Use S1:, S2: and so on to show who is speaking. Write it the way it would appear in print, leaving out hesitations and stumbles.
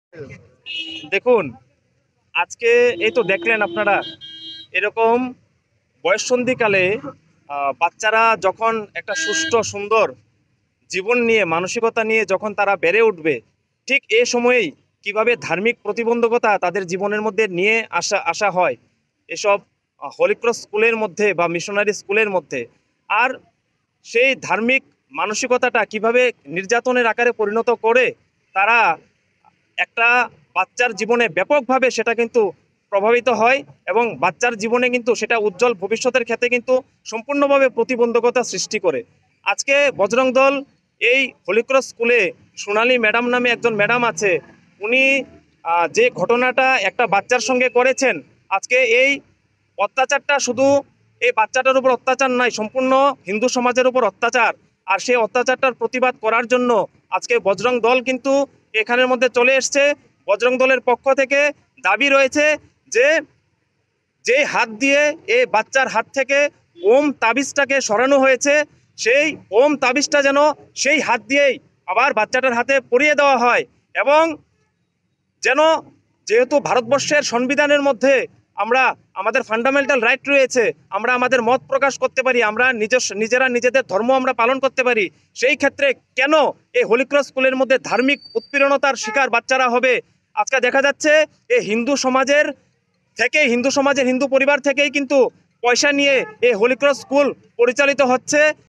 S1: দেখুন, আজকে এই তো দেখলেন আপনারা এরকম বয়ঃসন্ধিকালে বাচ্চারা যখন একটা সুষ্ঠু সুন্দর জীবন নিয়ে মানসিকতা নিয়ে যখন তারা বেড়ে উঠবে, ঠিক এই সময়েই কিভাবে ধার্মিক প্রতিবন্ধকতা তাদের জীবনের মধ্যে নিয়ে আসা হয় এসব হলিক্রস স্কুলের মধ্যে বা মিশনারি স্কুলের মধ্যে। আর সেই ধার্মিক মানসিকতাটা কিভাবে নির্যাতনের আকারে পরিণত করে তারা একটা বাচ্চার জীবনে ব্যাপকভাবে সেটা কিন্তু প্রভাবিত হয়, এবং বাচ্চার জীবনে কিন্তু সেটা উজ্জ্বল ভবিষ্যতের ক্ষেত্রে কিন্তু সম্পূর্ণভাবে প্রতিবন্ধকতা সৃষ্টি করে। আজকে বজরং দল এই হলিক্রস স্কুলে সোনালী ম্যাডাম নামে একজন ম্যাডাম আছে, উনি যে ঘটনাটা একটা বাচ্চার সঙ্গে করেছেন, আজকে এই অত্যাচারটা শুধু এই বাচ্চাটার উপর অত্যাচার নয়, সম্পূর্ণ হিন্দু সমাজের উপর অত্যাচার। আর সেই অত্যাচারটার প্রতিবাদ করার জন্য আজকে বজরং দল কিন্তু এখানের মধ্যে চলে এসছে। বজরং দলের পক্ষ থেকে দাবি রয়েছে যে যে হাত দিয়ে এই বাচ্চার হাত থেকে ওম তাবিজটাকে সরানো হয়েছে, সেই ওম তাবিজটা যেন সেই হাত দিয়েই আবার বাচ্চাটার হাতে পরিয়ে দেওয়া হয়। এবং যেন, যেহেতু ভারতবর্ষের সংবিধানের মধ্যে আমরা আমাদের ফান্ডামেন্টাল রাইট রয়েছে, আমরা আমাদের মত প্রকাশ করতে পারি, আমরা নিজেরা নিজেদের ধর্ম আমরা পালন করতে পারি, সেই ক্ষেত্রে কেন এই হলিক্রস স্কুলের মধ্যে ধার্মিক উৎপীড়নতার শিকার বাচ্চারা হবে? আজকে দেখা যাচ্ছে এই হিন্দু সমাজের হিন্দু পরিবার থেকেই কিন্তু পয়সা নিয়ে এই হলিক্রস স্কুল পরিচালিত হচ্ছে।